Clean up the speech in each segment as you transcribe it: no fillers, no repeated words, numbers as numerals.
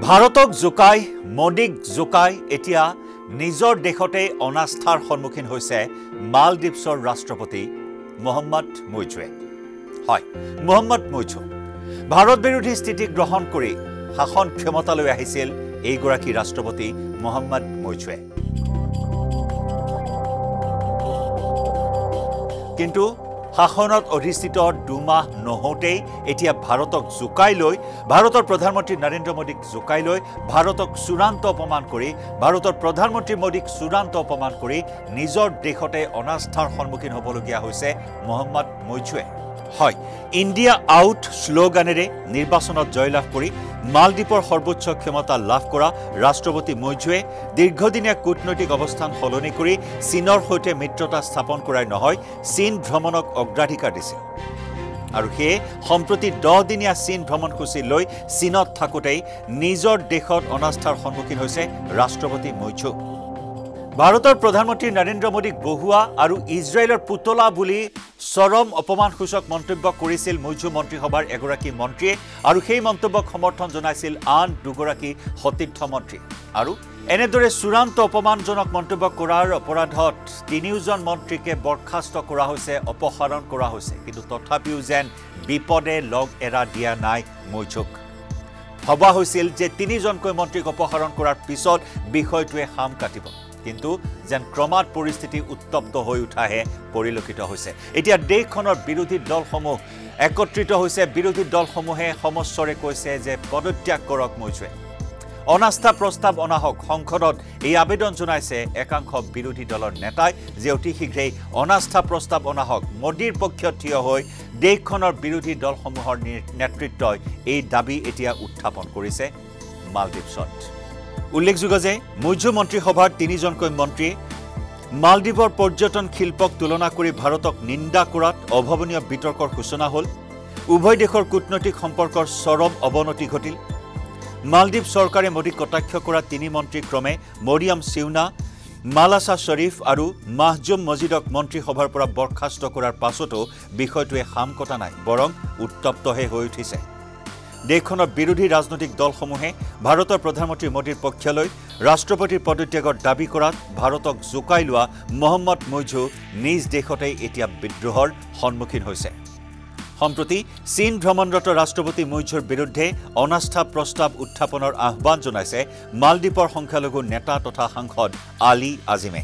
ভাৰতক জোকাই মোদীক জোকাই এতিয়া নিজৰ দেশতে অনাস্থাৰ সন্মুখীন হৈছে মালদ্বীপছৰ ৰাষ্ট্ৰপতি মোহাম্মদ মুইজুৱে হয় মোহাম্মদ মুইজু ভাৰত বিৰোধী স্থিতি গ্ৰহণ কৰি শাসন ক্ষমতালৈ আহিছিল এইগৰাকী ৰাষ্ট্ৰপতি মোহাম্মদ মুইজুৱে কিন্তু শাসনত অধিষ্ঠিত দুমাহ নহওঁতেই এতিয়া ভাৰতক জোকাই লৈ ভাৰতৰ প্ৰধানমন্ত্ৰী নৰেন্দ্ৰ মোদীক জোকাই লৈ ভাৰতক চূড়ান্ত অপমান কৰি ভাৰতৰ প্ৰধানমন্ত্ৰী মোদীক চূড়ান্ত অপমান কৰি নিজৰ দেশতে অনাস্থাৰ সন্মুখীন হ'বলগীয়া হৈছে মোহাম্মদ মুইজুৱে হয় ইণ্ডিয়া আউট শ্লোগানেৰে নিৰ্বাচনত জয়লাভ কৰি মালদ্বীপৰ সৰ্বোচ্চ ক্ষমতা লাভ কৰা ৰাষ্ট্ৰপতি মুইজুৱে দীৰ্ঘদিনীয়া কূটনৈতিক অৱস্থান সলনি কৰি চীনৰ সৈতে মিত্ৰতা স্থাপন কৰাই নহয় চীন ভ্ৰমণক অগ্ৰাধিকাৰ দিছিল আৰু সেয়ে সম্প্ৰতি 10 দিনীয়া চীন ভ্ৰমণসূচী লৈ চীনত থাকোঁতেই নিজৰ দেশত অনাস্থাৰ সন্মুখীন হৈছে ৰাষ্ট্ৰপতি মুইজু ভাৰতৰ প্ৰধানমন্ত্ৰী নৰেন্দ্ৰ মোদীক বহুৱা আৰু ইজৰাইলৰ পুতলা বুলি চৰম অপমানসূচক মন্তব্য কৰিছিল মুইজু মন্ত্ৰীসভাৰ এগৰাকী মন্ত্ৰীয়ে আৰু সেই মন্তব্যক সমৰ্থন জনাইছিল আন দুগৰাকী সতীৰ্থ মন্ত্ৰী আৰু এনেদৰে চূড়ান্ত অপমানজনক মন্তব্য কৰাৰ অপৰাধত তিনিওজন মন্ত্ৰীকে বৰ্খাস্ত কৰা হৈছে অপসাৰণ কৰা হৈছে কিন্তু তথাপিও যেন বিপদে লগ এৰা দিয়া নাই মুইজুক ভবা হৈছিল যে তিনিজনকৈ মন্ত্ৰীক অপসাৰণ কৰাৰ পিছত বিষয়টোৱে হাম কাটিব কিন্তু যেন ক্ৰমাৎ পৰিস্থিতি উত্তপ্ত হৈ উঠাহে পৰিলক্ষিত হৈছে এতিয়া দেশখনৰ বিৰোধী দলসমূহ একত্ৰিত হৈছে বিৰোধী দলসমূহে সমস্বৰে কৈছে যে পদত্যাগ কৰক মুইজুৱে অনাস্থা প্ৰস্তাৱ অনাহক সংসদত এই আবেদন জনাইছে একাংশ বিৰোধী দলৰ নেতাই যে অতি শীঘ্ৰেই অনাস্থা প্ৰস্তাৱ অনাহক মোদীৰ পক্ষত থিয় হৈ দেশখনৰ বিৰোধী দলসমূহৰ নেতৃত্বই এই দাবী এতিয়া উত্থাপন কৰিছে মালদ্বীপছত উল্লেখযোগ্য যে মুইজু মন্ত্ৰীসভাৰ তিনিজনকৈ মন্ত্ৰীয়ে মালদ্বীপৰ পৰ্যটন শিল্পক তুলনা কৰি ভাৰতক নিন্দা কৰাত অভাৱনীয় বিতৰ্কৰ সূচনা হ'ল উভয় দেশৰ কূটনৈতিক সম্পৰ্কৰ চৰম অৱনতি ঘটিল মালদ্বীপ চৰকাৰে মোদীক কটাক্ষ কৰা তিনি মন্ত্ৰী ক্ৰমে মৰিয়াম সিউনা মালাছা শ্বৰীফ আৰু মাহজুম মজিদক মন্ত্ৰীসভাৰ পৰা বৰ্খাস্ত কৰাৰ পাছতো বিষয়টোৱে হাম কটা নাই বৰং উত্তপ্তহে হৈ উঠিছে দেশখনৰ বিৰোধী ৰাজনৈতিক দলসমূহে ভাৰতৰ প্ৰধানমন্ত্ৰী মোদীৰ পক্ষলৈ ৰাষ্ট্ৰপতিৰ পদত্যাগৰ দাবী কৰাত ভাৰতক জোকাই লোৱা মোহাম্মদ মুইজু নিজ দেশতেই এতিয়া বিদ্ৰোহৰ সন্মুখীন হৈছে সম্প্ৰতি চীন ভ্ৰমণৰত ৰাষ্ট্ৰপতি মুইজুৰ বিৰুদ্ধে অনাস্থা প্ৰস্তাৱ উত্থাপনৰ আহ্বান জনাইছে মালদ্বীপৰ সংখ্যালঘু নেতা তথা সাংসদ আলী আজিমে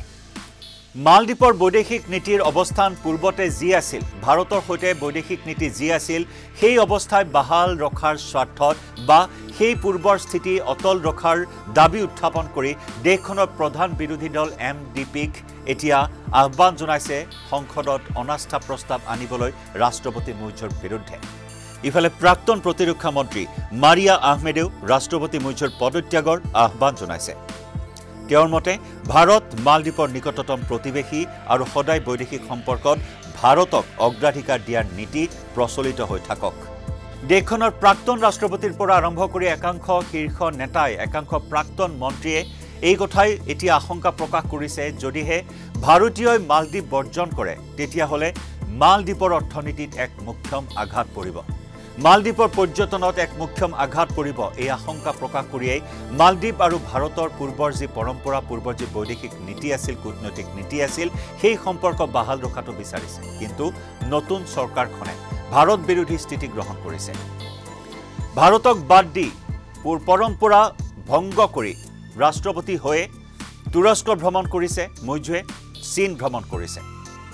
মালদ্বীপৰ বৈদেশিক নীতিৰ অৱস্থান পূৰ্বতে যি আছিল ভাৰতৰ সৈতে বৈদেশিক নীতি যি আছিল সেই অৱস্থাই বাহাল ৰখাৰ স্বাৰ্থত বা সেই পূৰ্বৰ স্থিতি অটল ৰখাৰ দাবী উত্থাপন কৰি দেশখনৰ প্ৰধান বিৰোধী দল MDPক এতিয়া আহ্বান জনাইছে সংসদত অনাস্থা প্ৰস্তাৱ আনিবলৈ ৰাষ্ট্ৰপতি মুইজুৰ বিৰুদ্ধে ইফালে প্ৰাক্তন প্ৰতিৰক্ষা মন্ত্ৰী মাৰিয়া আহমেদেও ৰাষ্ট্ৰপতি মুইজুৰ পদত্যাগৰ আহ্বান জনাইছে তেওঁৰ মতে ভাৰত মালদ্বীপৰ নিকটতম প্ৰতিবেশী আৰু সদায় বৈদেশিক সম্পৰ্কত ভাৰতক অগ্ৰাধিকাৰ দিয়াৰ নীতি প্ৰচলিত হৈ থাকক দেশখনৰ প্ৰাক্তন ৰাষ্ট্ৰপতিৰ পৰা আৰম্ভ কৰি একাংশ শীৰ্ষ নেতাই একাংশ প্ৰাক্তন মন্ত্ৰীয়ে এই কথাই এতিয়া আশংকা প্ৰকাশ কৰিছে যদিহে ভাৰতীয়ই মালদ্বীপ বৰ্জন কৰে তেতিয়াহ'লে মালদ্বীপৰ অৰ্থনীতিত এক মুখ্যম আঘাত পৰিব মালদ্বীপৰ পৰ্যটনত এক মুখ্যম আঘাত পৰিব এই আশংকা প্ৰকাশ কৰিয়েই মালদ্বীপ আৰু ভাৰতৰ পূৰ্বৰ যি পৰম্পৰা পূৰ্বৰ যি বৈদেশিক নীতি আছিল কূটনৈতিক নীতি আছিল সেই সম্পৰ্ক বাহাল ৰখাটো বিচাৰিছে কিন্তু নতুন চৰকাৰখনে ভাৰত বিৰোধী স্থিতি গ্ৰহণ কৰিছে ভাৰতক বাদ দি পৰম্পৰা ভংগ কৰি ৰাষ্ট্ৰপতি হৈ তুৰস্ক ভ্ৰমণ কৰিছে মুইজুৱে চীন ভ্ৰমণ কৰিছে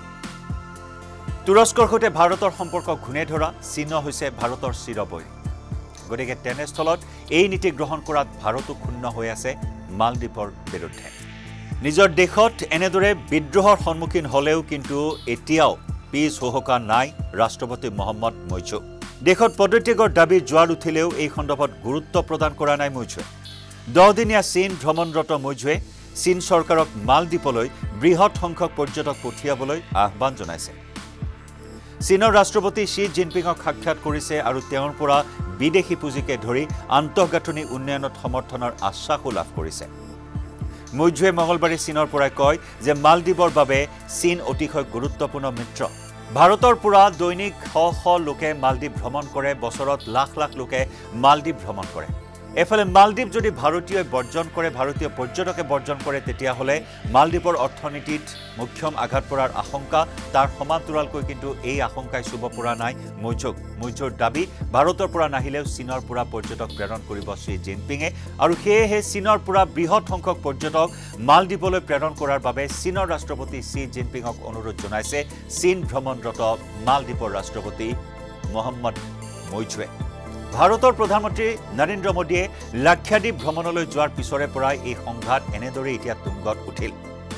তুৰস্কৰ সৈতে ভাৰতৰ সম্পৰ্ক ঘূনে ধৰা চীন হৈছে ভাৰতৰ চিৰবৈৰী গতিকে তেনেস্থলত এই নীতি গ্ৰহণ কৰাত ভাৰতো ক্ষুণ্ণ হৈ আছে মালদ্বীপৰ বিৰুদ্ধে নিজৰ দেশত এনেদৰে বিদ্ৰোহৰ সন্মুখীন হ'লেও কিন্তু এতিয়াও পিছ হুহকা নাই ৰাষ্ট্ৰপতি মোহাম্মদ মুইজু দেশত পদত্যাগৰ দাবী জোৱাৰ উঠিলেও এই সন্দৰ্ভত গুৰুত্ব প্ৰদান কৰা নাই মুইজুৱে 10 দিনীয়া চীন ভ্ৰমণৰত মুইজুৱে চীন চৰকাৰক মালদ্বীপলৈ বৃহৎ সংখ্যক পৰ্যটক পঠিয়াবলৈ আহ্বান জনাইছে চীনৰ ৰাষ্ট্ৰপতি শি জিনপিঙক সাক্ষাৎ কৰিছে আৰু তেওঁৰ পৰা বিদেশী পুঁজিকে ধৰি আন্তঃগাঁথনি উন্নয়নত সমৰ্থনৰ আশ্বাসও লাভ কৰিছে মুইজুৱে মঙলবাৰে চীনৰ পৰাই কয় যে মালদ্বীপৰ বাবে চীন অতিশয় গুৰুত্বপূৰ্ণ মিত্ৰ ভাৰতৰ পৰা দৈনিক শ শ লোকে মালদ্বীপ ভ্ৰমণ কৰে বছৰত লাখ লাখ লোকে মালদ্বীপ ভ্ৰমণ কৰে এফালে মালদ্বীপ যদি ভাৰতীয় বৰ্জন কৰে ভাৰতীয় পৰ্যটকে বৰ্জন কৰে তেতিয়া হলে মালদ্বীপৰ অৰ্থনীতিত মুখ্যম আঘাত পৰাৰ আশংকা তাৰ সমান্তৰালকৈ কিন্তু এই আশংকাই শুভ পৰা নাই মৈজুৰ দাবী ভাৰতৰ পৰা নাহিলেও চীনৰ পৰা পৰ্যটক প্ৰেৰণ কৰিব শ্ৰী জিনপিঙে আৰু সেয়েহে চীনৰ পৰা বৃহৎ সংখ্যক পৰ্যটক মালদ্বীপলৈ প্ৰেৰণ কৰাৰ বাবে চীনৰ ৰাষ্ট্ৰপতি শ্ৰী জিনপিঙক অনুৰোধ জনাইছে চীন ভ্ৰমণৰত মালদ্বীপৰ ৰাষ্ট্ৰপতি মোহাম্মদ মৈজুৱে ভাৰতৰ প্ৰধানমন্ত্ৰী নৰেন্দ্ৰ মোদীয়ে লাক্ষাদ্বীপ ভ্ৰমণলৈ যোৱাৰ পিছৰে পৰা এই সংঘাত এনেদৰে এতিয়া তুংগত উঠিল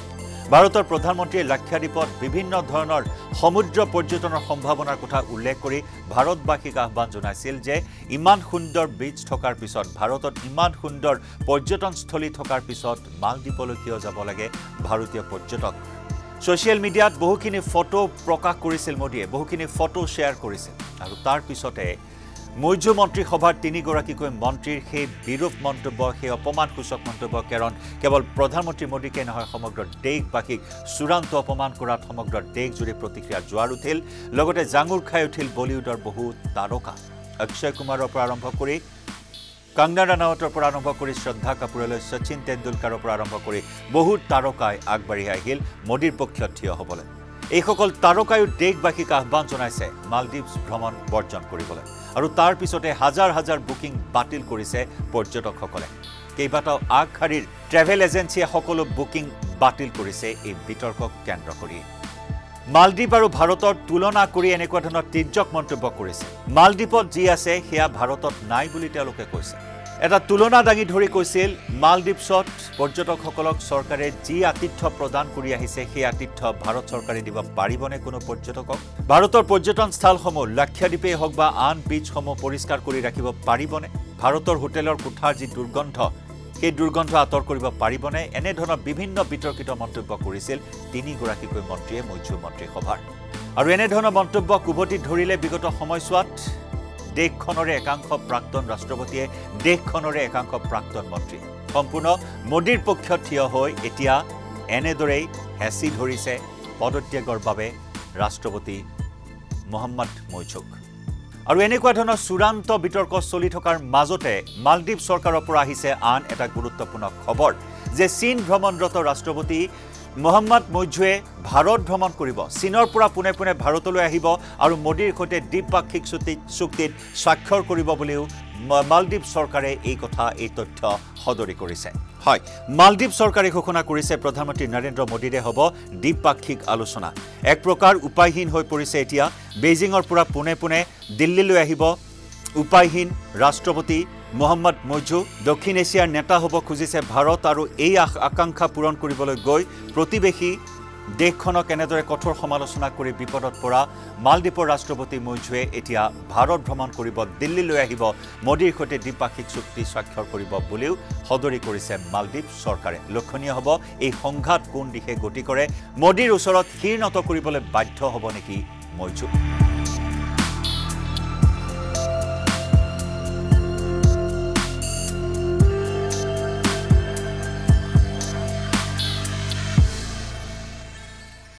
ভাৰতৰ প্ৰধানমন্ত্ৰীয়ে লাক্ষাদ্বীপত বিভিন্ন ধৰণৰ সমুদ্ৰ পৰ্যটনৰ সম্ভাৱনাৰ কথা উল্লেখ কৰি ভাৰতবাসীক আহ্বান জনাইছিল যে ইমান সুন্দৰ বিচ থকাৰ পিছত ভাৰতত ইমান সুন্দৰ পৰ্যটনস্থলী থকাৰ পিছত মালদ্বীপলৈ কিয় যাব লাগে ভাৰতীয় পৰ্যটক সোশ্যাল মিডিয়াত বহুখিনি ফটো প্ৰকাশ কৰিছিল মোদীয়ে বহুখিনি ফটো শ্বেয়াৰ কৰিছিল আৰু তাৰ পিছতে মৈজু মন্ত্ৰী সভাৰ তিনিগৰাকীকৈ মন্ত্ৰীৰ সেই বিৰূপ মন্তব্য সেই অপমানসূচক মন্তব্য কাৰণ কেৱল প্ৰধানমন্ত্ৰী মোদীকে নহয় সমগ্ৰ দেশবাসীক চূড়ান্ত অপমান কৰাত সমগ্ৰ দেশজুৰি প্ৰতিক্ৰিয়া জোৱাৰ উঠিল লগতে জাঙুৰ খাই উঠিল বলিউডৰ বহু তাৰকা অক্ষয় কুমাৰৰ পৰা আৰম্ভ কৰি কংগনা ৰানাৱতৰ পৰা আৰম্ভ কৰি শ্ৰদ্ধা কাপুৰলৈ সচিন তেণ্ডুলকাৰৰ পৰা আৰম্ভ কৰি বহু তাৰকাই আগবাঢ়ি আহিল মোদীৰ পক্ষত থিয় হ'বলৈ এইসকল তাৰকায়ো দেশবাসীক আহ্বান জনাইছে মালদ্বীপছ ভ্ৰমণ বৰ্জন কৰিবলৈ আৰু তাৰ পিছতে হাজাৰ হাজাৰ বুকিং বাতিল কৰিছে পৰ্যটকসকলে কেইবাটাও আগশাৰীৰ ট্ৰেভেল এজেন্সিয়ে সকলো বুকিং বাতিল কৰিছে এই বিতৰ্কক কেন্দ্ৰ কৰি মালদ্বীপ আৰু ভাৰতৰ তুলনা কৰি এনেকুৱা ধৰণৰ তিৰ্যক মন্তব্য কৰিছে মালদ্বীপত যি আছে সেয়া ভাৰতত নাই বুলি তেওঁলোকে কৈছে এটা তুলনা দাঙি ধৰি কৈছিল মালদ্বীপছত পৰ্যটকসকলক চৰকাৰে যি আতিথ্য প্ৰদান কৰি আহিছে সেই আতিথ্য ভাৰত চৰকাৰে দিব পাৰিবনে কোনো পৰ্যটকক ভাৰতৰ পৰ্যটন স্থলসমূহ লাক্ষাদ্বীপে হওক বা আন বিচসমূহ পৰিষ্কাৰ কৰি ৰাখিব পাৰিবনে ভাৰতৰ হোটেলৰ কোঠাৰ যি দুৰ্গন্ধ সেই দুৰ্গন্ধ আঁতৰ কৰিব পাৰিবনে এনে ধৰণৰ বিভিন্ন বিতৰ্কিত মন্তব্য কৰিছিল তিনিগৰাকীকৈ মন্ত্ৰীয়ে মৈজু মন্ত্ৰী সভাৰ আৰু এনে ধৰণৰ মন্তব্য কুবতি ধৰিলে বিগত সময়ছোৱাত দেশখনৰে একাংশ প্ৰাক্তন ৰাষ্ট্ৰপতিয়ে দেশখনৰে একাংশ প্ৰাক্তন মন্ত্ৰী সম্পূৰ্ণ মোদীৰ পক্ষত থিয় হৈ এতিয়া এনেদৰেই হেঁচি ধৰিছে পদত্যাগৰ বাবে ৰাষ্ট্ৰপতি মোহাম্মদ মৈজুক আৰু এনেকুৱা ধৰণৰ চূড়ান্ত বিতৰ্ক চলি থকাৰ মাজতে মালদ্বীপ চৰকাৰৰ পৰা আহিছে আন এটা গুৰুত্বপূৰ্ণ খবৰ যে চীন ভ্ৰমণৰত ৰাষ্ট্ৰপতি মোহাম্মদ মৈজুৱে ভাৰত ভ্ৰমণ কৰিব চীনৰ পৰা পুনে পুনে ভাৰতলৈ আহিব আৰু মোদীৰ সৈতে দ্বিপাক্ষিক চুক্তিত স্বাক্ষৰ কৰিব বুলিও মালদ্বীপ চৰকাৰে এই কথা এই তথ্য সদৰি কৰিছে হয় মালদ্বীপ চৰকাৰে ঘোষণা কৰিছে প্ৰধানমন্ত্ৰী নৰেন্দ্ৰ মোদীৰে হ'ব দ্বিপাক্ষিক আলোচনা এক প্ৰকাৰ উপায়হীন হৈ পৰিছে এতিয়া বেইজিঙৰ পৰা পুনে পুনে দিল্লীলৈ আহিব উপায়হীন ৰাষ্ট্ৰপতি মোহাম্মদ মৈজু দক্ষিণ এছিয়াৰ নেতা হ'ব খুজিছে ভাৰত আৰু এই আকাংক্ষা পূৰণ কৰিবলৈ গৈ প্ৰতিবেশী দেশখনক এনেদৰে কঠোৰ সমালোচনা কৰি বিপদত পৰা মালদ্বীপৰ ৰাষ্ট্ৰপতি মৈজুৱে এতিয়া ভাৰত ভ্ৰমণ কৰিব দিল্লীলৈ আহিব মোদীৰ সৈতে দ্বিপাক্ষিক চুক্তি স্বাক্ষৰ কৰিব বুলিও সদৰি কৰিছে মালদ্বীপ চৰকাৰে লক্ষণীয় হ'ব এই সংঘাত কোন দিশে গতি কৰে মোদীৰ ওচৰত শিৰ নত কৰিবলৈ বাধ্য হ'ব নেকি মৈজু